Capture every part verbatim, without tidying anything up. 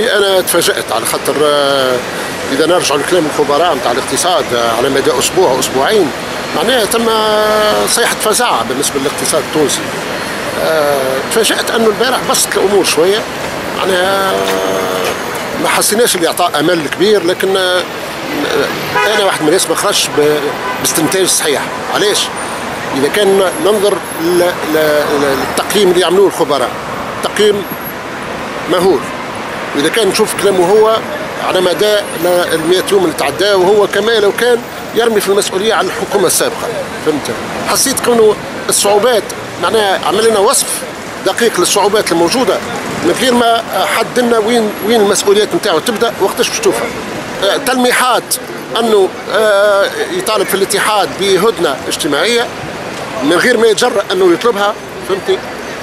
انا تفاجأت على خاطر اذا نرجع لكلام الخبراء نتاع الاقتصاد على مدى اسبوع اسبوعين معناها تم صيحه فزاعه بالنسبه للاقتصاد التونسي. تفاجأت انه البارح بسط الامور شويه، معناها ما حسيناش باعطاء امل كبير، لكن انا واحد من الناس ما خرجش باستنتاج صحيح. علاش؟ اذا كان ننظر للتقييم اللي يعملوه الخبراء تقييم مهول، واذا كان نشوف كلامه هو على مدى المئة يوم اللي تعداه، وهو كما لو كان يرمي في المسؤوليه على الحكومه السابقه. فهمت؟ حسيت كونه الصعوبات معناها عمل لنا وصف دقيق للصعوبات الموجوده من غير ما حد لنا وين وين المسؤوليات نتاعو تبدا وقتاش باش توفى. تلميحات انه يطالب في الاتحاد بهدنه اجتماعيه من غير ما يتجرأ انه يطلبها. فهمتني؟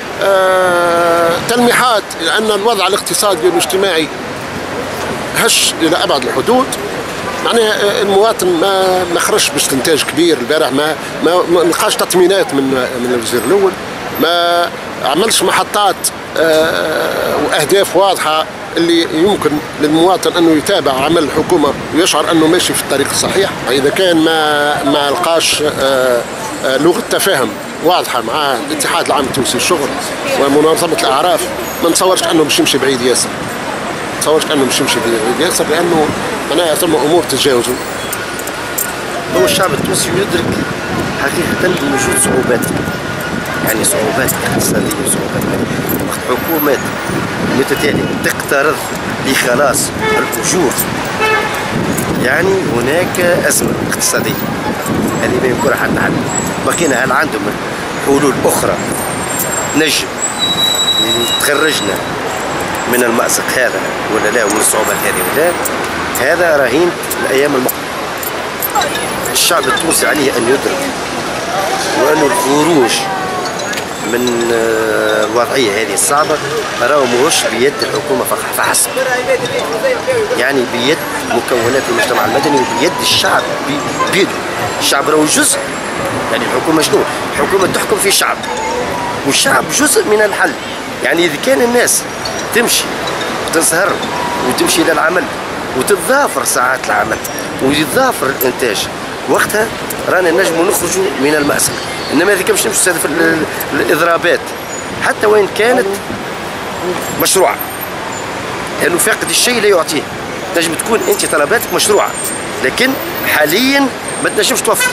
تلميحات ان الوضع الاقتصادي والاجتماعي هش الى ابعد الحدود. معناها المواطن ما ما خرجش باستنتاج كبير البارح، ما ما ما لقاش تطمينات من من الوزير الاول، ما عملش محطات واهداف واضحه اللي يمكن للمواطن انه يتابع عمل الحكومه ويشعر انه ماشي في الطريق الصحيح. اذا كان ما ما لقاش لغه تفاهم واضحه مع الاتحاد العام التونسي للشغل ومنظمه الاعراف، ما نتصورش انه باش يمشي بعيد ياسر. ما نتصورش انه باش يمشي بعيد ياسر، لانه معناها ثم امور تتجاوزوا. هو الشعب التونسي يدرك حقيقه وجود صعوبات، يعني صعوبات اقتصاديه وصعوبات ماليه. وقت حكومات متتاليه تقترض لخلاص الاجور، يعني هناك ازمه اقتصاديه هذه ما ينكرها حتى حد. بقينا هل عندهم حلول اخرى نجم تخرجنا من المأزق هذا ولا لا، ومن الصعوبات هذه ولا لا؟ هذا رهين الايام المقبله. الشعب التونسي عليه ان يدرك وأن الخروج من الوضعيه هذه الصعبه راهو ماهوش بيد الحكومه فحسب، يعني بيد مكونات المجتمع المدني وبيد الشعب بيده. الشعب راهو جزء، يعني الحكومه شنو؟ الحكومه تحكم في الشعب والشعب جزء من الحل. يعني اذا كان الناس تمشي وتسهر وتمشي الى العمل وتتضافر ساعات العمل ويتضافر الانتاج، وقتها رانا نجموا نخرجوا من المأزق. انما اذا كان باش نمشي في الاضرابات حتى وان كانت مشروعه، لانه فاقد الشيء لا يعطيه. تنجم تكون انت طلباتك مشروعه لكن حاليا ما تنجمش توفر،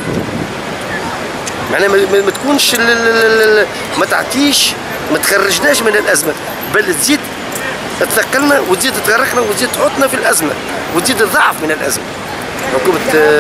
معناها ما تكونش ما تعطيش، ما تخرجناش من الازمه، بل تزيد تثقلنا وتزيد تغرقنا وتزيد تحطنا في الازمه وتزيد تضعف من الازمه. حكومة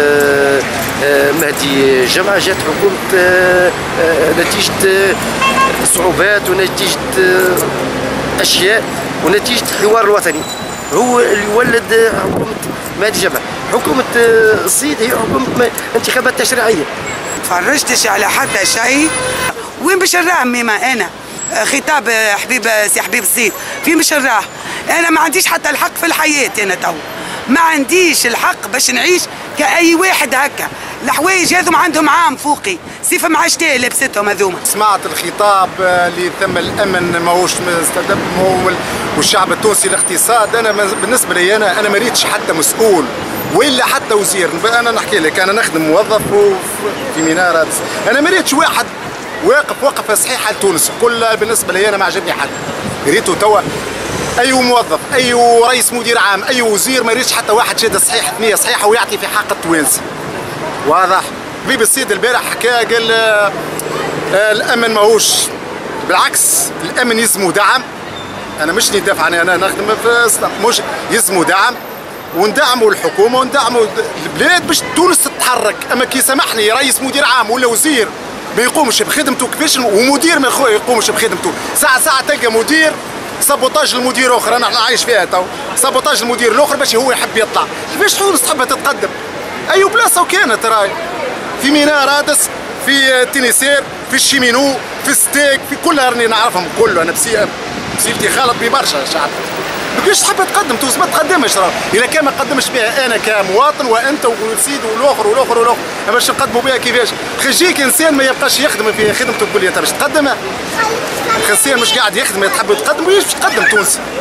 مهدي جمعة جات حكومة نتيجة صعوبات ونتيجة أشياء ونتيجة الحوار الوطني، هو اللي ولد حكومة مهدي جمعة. حكومة الصيد هي حكومة انتخابات تشريعية. تفرجتش على حتى شيء. وين باش نراه ميما أنا؟ خطاب حبيب سي حبيب الصيد فين باش نراه؟ أنا ما عنديش حتى الحق في الحياة، أنا تو ما عنديش الحق باش نعيش كأي واحد هكا. الحوايج هذوم عندهم عام فوقي، سيف معاشتي لبستهم هذوما. سمعت الخطاب اللي ثم الامن ماهوش مستتب والشعب التونسي الاقتصاد. انا بالنسبه لي انا انا ما ريتش حتى مسؤول ولا حتى وزير. انا نحكي لك انا نخدم موظف في مناره، انا ما ريتش واحد واقف وقفه صحيحه لتونس كلها. بالنسبه لي انا ما عجبني حد. ريتو توا اي موظف اي رئيس مدير عام اي وزير ما يريدش حتى واحد شهاده صحيحه نيه صحيحه ويعطي في حق التوانسه. واضح؟ حبيب السيد البارح حكى قال آه الامن ماهوش، بالعكس الامن يلزمو دعم. انا مش ندافع عنه، انا نخدم في مش يلزمو دعم وندعموا الحكومه وندعموا البلاد باش تونس تتحرك. اما كي سامحني رئيس مدير عام ولا وزير ما يقومش بخدمته كيفاش، ومدير ما يقومش بخدمته، ساعه ساعه تلقى مدير سابوتاج المدير اخر. انا عايش فيها تو سابوتاج المدير الاخر باش هو يحب يطلع. كيفاش تونس تحب تتقدم؟ اي بلاصه وكانت راي في ميناء رادس في تينيسير في الشيمينو في ستيك في كلها راني نعرفهم كله. انا بسيفتي خالط ببرشا شعب. كيفاش تحب تقدم تونس؟ ما تقدمش راه. اذا كان ما قدمش بها انا كمواطن وانت والسيد والاخر والاخر والاخر باش نقدموا بها كيفاش؟ خجيك انسان ما يبقاش يخدم في خدمته تقول لي انت باش تقدمها؟ انسان مش قاعد يخدم تحب تقدم ويش باش تقدم تونس؟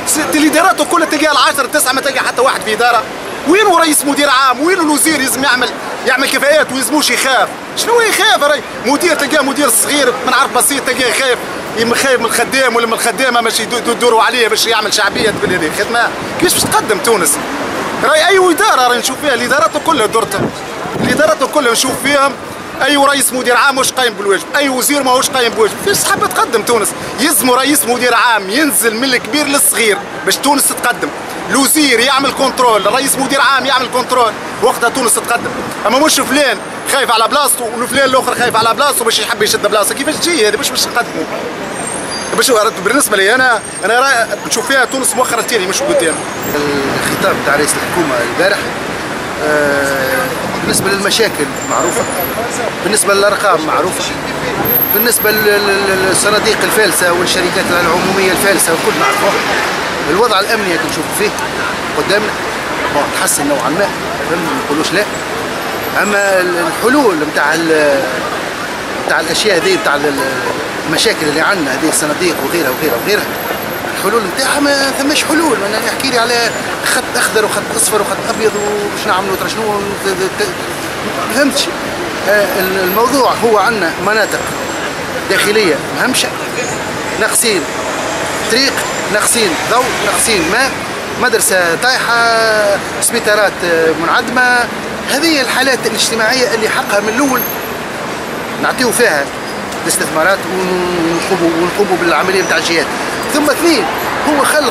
الادارات كلها تلقاها العشرة تسعة ما تلقى حتى واحد في اداره. وين رئيس مدير عام؟ وين الوزير يلزم يعمل يعمل كفاءات ويلزموش يخاف؟ شنو يخاف راي؟ مدير تلقاه مدير صغير من عرض بسيط تلقاه خايف خايف من الخدام ولا من الخدامه باش يدوروا عليه باش يعمل شعبيه تقول هذه خدمه كيفاش باش تقدم تونس؟ راي اي اداره راي نشوف فيها الادارات كلها درتها. الادارات كلها نشوف فيهم اي رئيس مدير عام مش قايم بالواجب، اي وزير ماهوش قايم بالواجب، كيفاش حابه تقدم تونس؟ يلزموا رئيس مدير عام ينزل من الكبير للصغير باش تونس تتقدم. الوزير يعمل كنترول، رئيس مدير عام يعمل كنترول، وقتها تونس تتقدم. اما مش فلان خايف على بلاصته وفلان الاخر خايف على بلاصته باش يحب يشد بلاصه، كيفاش تجي هذه؟ باش باش نقدموا. باش بالنسبه لي انا انا رأي نشوف فيها تونس مؤخرا تاني مش قدام. الخطاب تاع رئيس الحكومه البارح آه بالنسبه للمشاكل معروفه، بالنسبه للارقام معروفه، بالنسبه للصناديق الفالسه والشركات العموميه الفالسه الكل نعرفوها. الوضع الامني اللي نشوف فيه قدامنا تحسن نوعا ما، ما نقولوش لا. اما الحلول نتاع نتاع الاشياء هذه نتاع المشاكل اللي عندنا هذه الصناديق وغيرها وغيرها وغيرها، الحلول نتاعها ما ثماش حلول. انا يحكي لي على خط اخضر وخط اصفر وخط ابيض وباش نعملوا ترى شنو، ما فهمتش. الموضوع هو عندنا مناطق داخليه مهمشه، ناقصين طريق، ناقصين ضوء، ناقصين ماء، مدرسه طايحه، سبيطارات منعدمه. هذه الحالات الاجتماعيه اللي حقها من الاول نعطيو فيها الاستثمارات ونقوموا ونقوموا بالعمليه نتاع الجهات. ثم اثنين هو خلق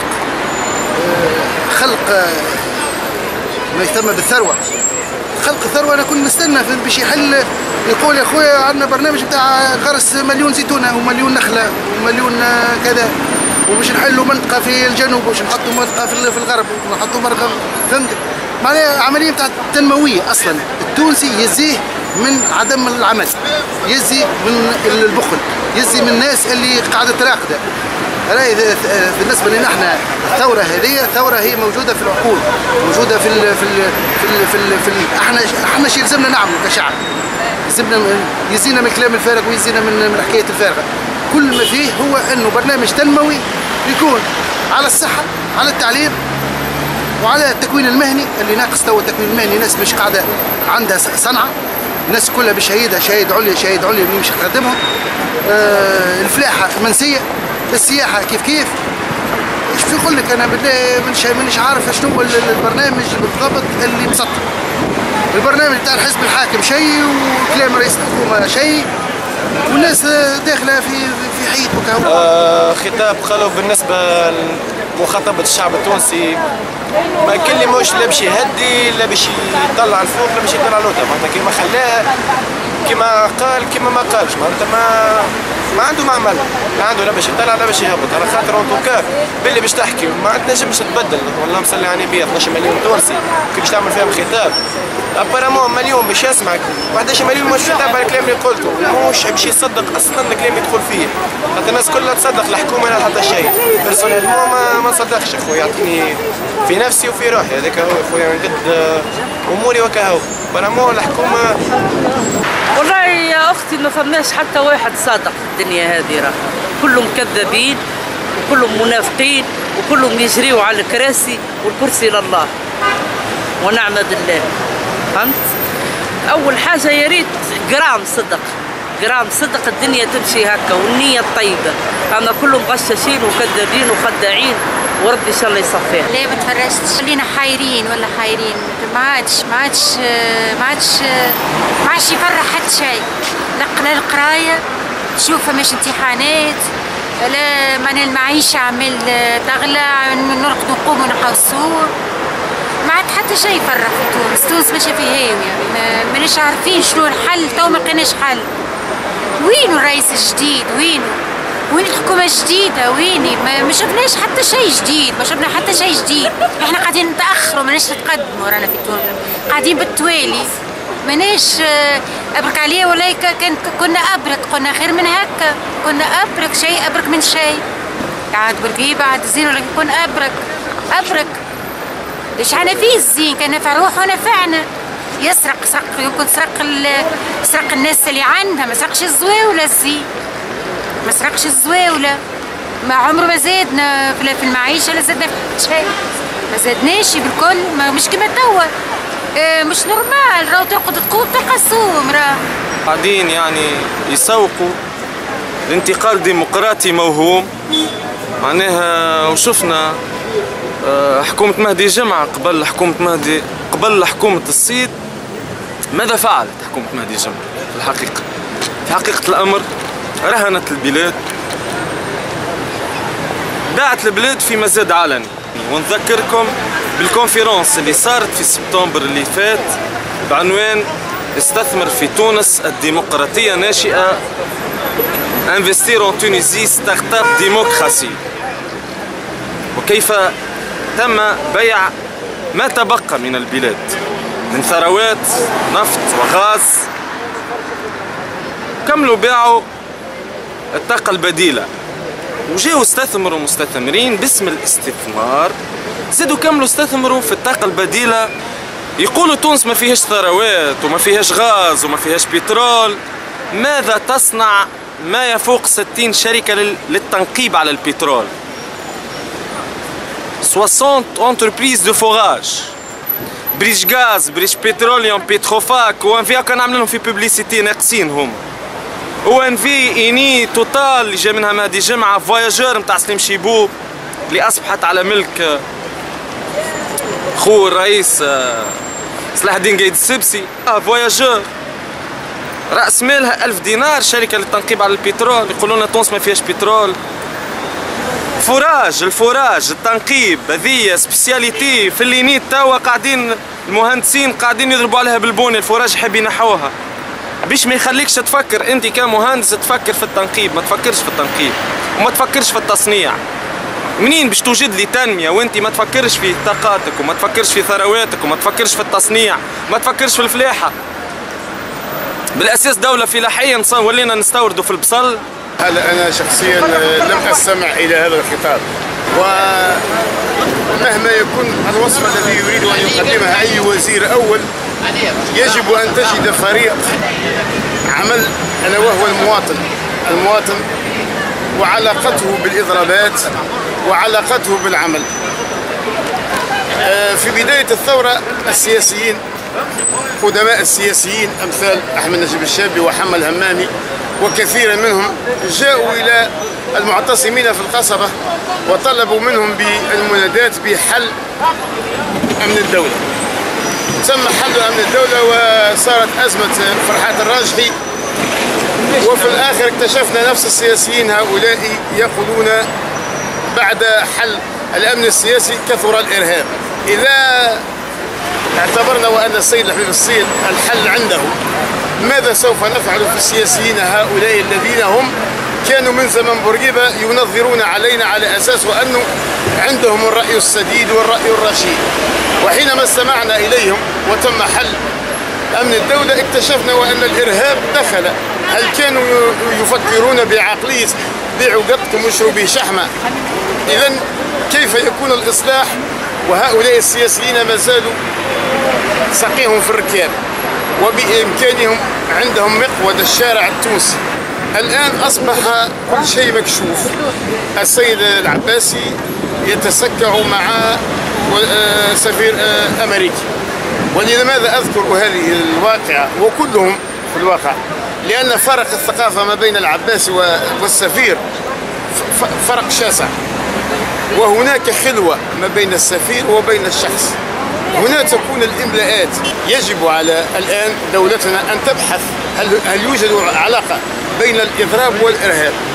خلق ما يسمى بالثروه. خلق الثروه انا كنت نستنى باش يحل، يقول يا خويا عندنا برنامج نتاع غرس مليون زيتونه ومليون نخله ومليون كذا، وباش نحلوا منطقه في الجنوب وباش نحطوا منطقه في الغرب ونحطوا منطقه، فهمت؟ معناها عمليه نتاع تنمويه. اصلا التونسي يزيه من عدم العمل، يزي من البخل، يزي من الناس اللي قاعده راقده. راهي بالنسبه لنا احنا الثوره هذه ثوره هي موجوده في العقول، موجوده في ال في ال في ال في, ال في ال احنا احنا شي يلزمنا نعملوا كشعب، يلزمنا يزينا من الكلام الفارغ ويزينا من من الحكايات الفارغه. كل ما فيه هو انه برنامج تنموي يكون على الصحه، على التعليم، وعلى التكوين المهني اللي ناقص توا. التكوين المهني ناس مش قاعده عندها صنعه، الناس كلها بشهيدها شهيد عليا شهيد عليا اللي مش يخدمهم. آه الفلاحه منسيه، السياحه كيف كيف. ايش بدي نقول لك انا بالله مانيش عارف شنو هو البرنامج بالضبط اللي مسطر. البرنامج تاع الحزب الحاكم شيء وكلام رئيس الحكومه شيء، والناس داخله في في حيط وكهو. آه خطاب قالوا بالنسبه لمخاطبه الشعب التونسي ما كل ماهوش لا باش يهدي لا باش يطلع الفوق لا باش يطلع لوطا، معناتها كيما خلاها كيما قال كيما ما قالش، معناتها ما ما عنده معمل، لا عنده لا باش يطلع لا باش يهبط. على خاطر اون توكا باللي باش تحكي ما تنجمش تبدل. اللهم صل على النبي اثناش مليون تونسي كي باش تعمل فيهم خطاب ابارامون مليون باش يسمعك، واحد عشر مليون مش يتابع الكلام اللي قلته، مش باش يصدق اصلا الكلام يدخل فيه. حتى الناس كلها تصدق الحكومه لا حتى شيء. بيرسونيلمون ما ما نصدقش اخويا، يعطيني في نفسي وفي روحي هذاك هو اخويا من قد اموري وكهو. بارامون الحكومه والله يا اختي ما فماش حتى واحد صادق في الدنيا هذه، راه كلهم كذابين وكلهم منافقين وكلهم يجريوا على الكراسي والكرسي لله ونعم بالله. فهمت؟ اول حاجه يا ريت جرام صدق، جرام صدق الدنيا تمشي هكا والنيه الطيبه. اما كلهم غشاشين وكذابين وخداعين وربي ان شاء الله يصفيها. ليه ما تفرجتش؟ خلينا حايرين ولا حايرين، ما عادش ما عادش ما عادش ما عادش يفرح حتى شيء. لا القرايه تشوف فماش امتحانات، لا معناها المعيشه عمال تغلى، نرقدوا نقوموا نلقاو السور، ما عاد حتى شيء يفرح في تونس. تونس ماشيه في هاويه، ماناش عارفين شنو الحل، تو ما لقيناش حل. وينو الرئيس الجديد؟ وينو؟ وين الحكومة الجديدة؟ ويني؟ ما, ما شفناش حتى شيء جديد، ما شفنا حتى شيء جديد. احنا قاعدين نتأخروا، ماناش نتقدموا رانا في تونس، قاعدين بالتوالي، ماناش أبرك عليه. ولا كان كنا أبرك، كنا خير من هكا، كنا أبرك شيء أبرك من شيء. عاد برقيبة عاد زين، ولا كنا أبرك أبرك. ليش عنا فيه الزين؟ كان نفع روحه ونفعنا. يسرق سرق يمكن سرق سرق الناس اللي عندها، ما سرقش الزواولة الزين، ما سرقش الزواولة. ما عمره ما زادنا في المعيشه، لا زادنا في شيء، ما زادناش بالكل، ما مش كما توا. اه مش نورمال، راهو ترقد تقوم تلقى الصوم راه. قاعدين يعني يسوقوا لانتقال ديمقراطي موهوم معناها. وشفنا حكومة مهدي جمعة قبل حكومة مهدي قبل حكومة الصيد، ماذا فعلت حكومة مهدي جمعة في الحقيقة؟ في حقيقة الأمر رهنت البلاد، باعت البلاد في مزاد علني. ونذكركم بالكونفرنس اللي صارت في سبتمبر اللي فات بعنوان استثمر في تونس الديمقراطية ناشئة، انفستير ان تونيزي ستارت اب ديمقراطي، وكيف تم بيع ما تبقى من البلاد من ثروات نفط وغاز. كملوا بيعوا الطاقة البديلة وجاوا استثمروا مستثمرين باسم الاستثمار، زادوا كملوا استثمروا في الطاقة البديلة. يقولوا تونس ما فيهاش ثروات وما فيهاش غاز وما فيهاش بترول. ماذا تصنع ما يفوق ستين شركة للتنقيب على البترول؟ ستين entreprises de forage، بريش غاز، بريش بتروليوم، بتروفاك، و ان في كان عاملين لهم في بوبليسيتي ناقصين هما. او ان في، اني، توتال اللي جا منها مهدي جمعة، فواياجور نتاع سليم شيبو اللي اصبحت على ملك خو الرئيس صلاح الدين قايد السبسي. اه فواياجور راس مالها ألف دينار، شركة للتنقيب على البترول. يقولوا لنا تونس ما فيهاش بترول. فوراج، الفوراج، التنقيب، هذيا سبيسياليتي في اللينيت توا قاعدين المهندسين قاعدين يضربوا عليها بالبوني. الفوراج حاب ينحوها باش ما يخليكش تفكر انت كمهندس، تفكر في التنقيب، ما تفكرش في التنقيب وما تفكرش في التصنيع. منين باش توجد لي تنمية وانت ما تفكرش في طاقاتك وما تفكرش في ثرواتك وما تفكرش في التصنيع، ما تفكرش في الفلاحة؟ بالاساس دولة فلاحية ولينا نستوردوا في البصل. هذا أنا شخصيا لم أستمع إلى هذا الخطاب، ومهما يكون الوصف الذي يريد أن يقدمها أي وزير أول يجب أن تجد فريق عمل ألا وهو المواطن المواطن وعلاقته بالإضرابات وعلاقته بالعمل. في بداية الثورة السياسيين قدماء السياسيين أمثال أحمد نجيب الشابي وحمد الهمامي وكثيرا منهم جاءوا إلى المعتصمين في القصبة وطلبوا منهم بالمنادات بحل أمن الدولة. تم حل أمن الدولة وصارت أزمة فرحات الراجحي، وفي الآخر اكتشفنا نفس السياسيين هؤلاء يقولون بعد حل الأمن السياسي كثر الإرهاب. إذا اعتبرنا وأن السيد حبيب الصيد الحل عنده، ماذا سوف نفعل في السياسيين هؤلاء الذين هم كانوا من زمن بورقيبة ينظرون علينا على أساس وأنه عندهم الرأي السديد والرأي الرشيد؟ وحينما استمعنا إليهم وتم حل أمن الدولة اكتشفنا وأن الإرهاب دخل. هل كانوا يفكرون بعقلية بيعوا قطكم واشربوا شحمة؟ إذن كيف يكون الإصلاح وهؤلاء السياسيين ما زالوا سقيهم في الركاب وبإمكانهم عندهم مقود الشارع التونسي؟ الآن أصبح كل شيء مكشوف. السيد العباسي يتسكع مع سفير أمريكي. ولماذا أذكر هذه الواقعة وكلهم في الواقع؟ لأن فرق الثقافة ما بين العباسي والسفير فرق شاسع، وهناك خلوة ما بين السفير وبين الشخص. هنا تكون الإملاءات. يجب على الآن دولتنا أن تبحث هل, هل يوجد علاقة بين الإضراب والإرهاب.